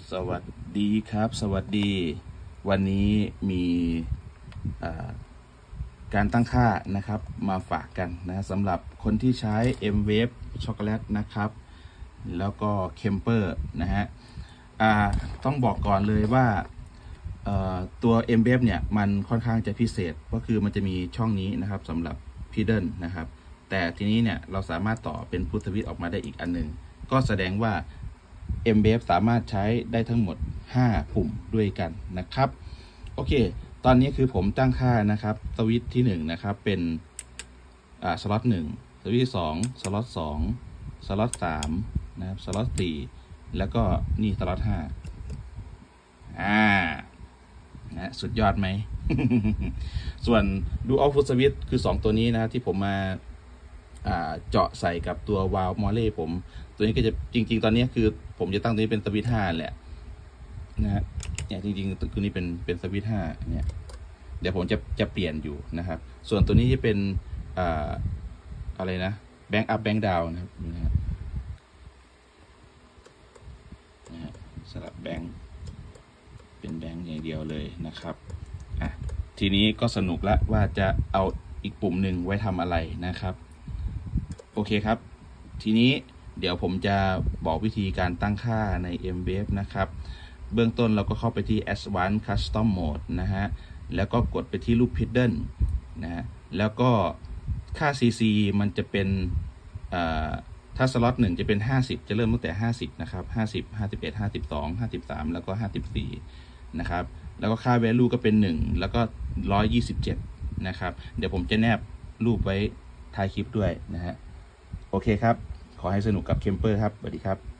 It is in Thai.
สวัสดีครับสวัสดีวันนี้มีการตั้งค่านะครับมาฝากกันนะสำหรับคนที่ใช้ M-Wave ช็อกโกแลตนะครับแล้วก็ Kemper นะฮะต้องบอกก่อนเลยว่าตัว M-Wave เนี่ยมันค่อนข้างจะพิเศษก็คือมันจะมีช่องนี้นะครับสำหรับ Pedal นะครับแต่ทีนี้เนี่ยเราสามารถต่อเป็นพุทสวิตช์ออกมาได้อีกอันหนึ่งก็แสดงว่า M-Wave สามารถใช้ได้ทั้งหมด5ปุ่มด้วยกันนะครับโอเคตอนนี้คือผมตั้งค่านะครับสวิตช์ที่1นะครับเป็นสล็อต1สวิตช์ที่2สล็อต2สล็อต3นะครับสล็อต4แล้วก็นี่สล็อต5นะสุดยอดไหม ส่วนดูเอาฟุตสวิตช์คือ2ตัวนี้นะที่ผมมาเจาะใส่กับตัววาล์วมอลเล่ผมตัวนี้ก็จะจริงๆตอนนี้คือผมจะตั้งตัวนี้เป็นสวิตช์5แหละนะฮะเนี่ยจริงๆตัวนี้เป็นสวิตช์5เนี่ยเดี๋ยวผมจะเปลี่ยนอยู่นะครับส่วนตัวนี้จะเป็นอะไรนะแบงค์อัพแบงค์ดาวนะครับนะฮะสลับแบงค์เป็นแบงค์อย่างเดียวเลยนะครับทีนี้ก็สนุกแล้วว่าจะเอาอีกปุ่มหนึ่งไว้ทำอะไรนะครับโอเคครับทีนี้เดี๋ยวผมจะบอกวิธีการตั้งค่าใน M-Wave นะครับเบื้องต้นเราก็เข้าไปที่ Advanced Custom Mode นะฮะแล้วก็กดไปที่รูป Pedal นะฮะแล้วก็ค่า CC มันจะเป็นถ้าสล็อต1จะเป็น50จะเริ่มตั้งแต่50นะครับ50 51 52 53แล้วก็54นะครับแล้วก็ค่า value ก็เป็น1แล้วก็127นะครับเดี๋ยวผมจะแนบรูปไว้ท้ายคลิปด้วยนะฮะโอเคครับขอให้สนุกกับ Kemper ครับสวัสดีครับ